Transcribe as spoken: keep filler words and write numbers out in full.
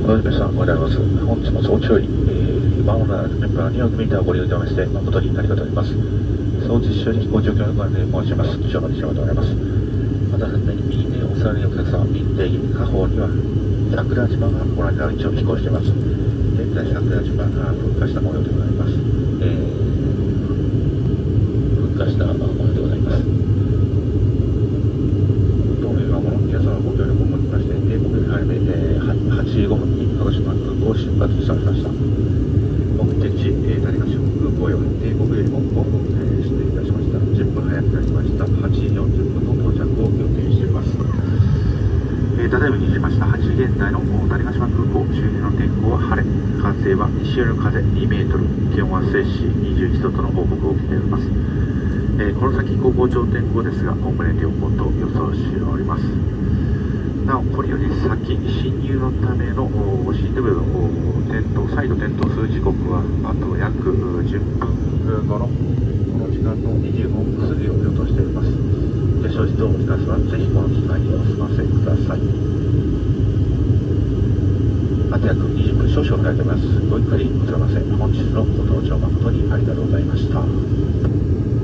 ご乗車おはようございます。本日も早朝より、えー、ワンオーナーメンバーによくメーターをご利用いただきまして、誠にありがとうございます。装置処理飛行状況のご案内申します。以上までしようと思います。また、反対に右手をお座りのお客様、右手右下方には、桜島がご覧の道を飛行しています。現在、桜島が噴火した模様でございます。えー、噴火した模様でございます。当面はこの皆様ご協力をもちまして、定刻より早め、えー、はちじごふんに鹿児島空港を出発いたしました。目的地、えー、種子島空港より定刻よりもごふん、えー、失礼いたしました。じゅっぷん早くなりました。はちじよんじゅっぷんの到着を予定しています。えー、ただいまにじましたはちじ現在の種子島空港周辺の天候は晴れ、風は西寄りの風にメートル、気温は摂氏にじゅういちどとの報告を受けております。えー、この先航行上天候ですが、おおむね良好と予想しております。なお、これより先、進入のための進入部の点灯、再度点灯する時刻は、あと約じゅっぷんごの、この時間のにじゅうごふん過ぎを予想しております。で、正直お知らせは、ぜひこの機会にお済ませください。あと約にじゅっぷん少々遅れております。ごゆっくりおつらませ。本日のご搭乗誠にありがとうございました。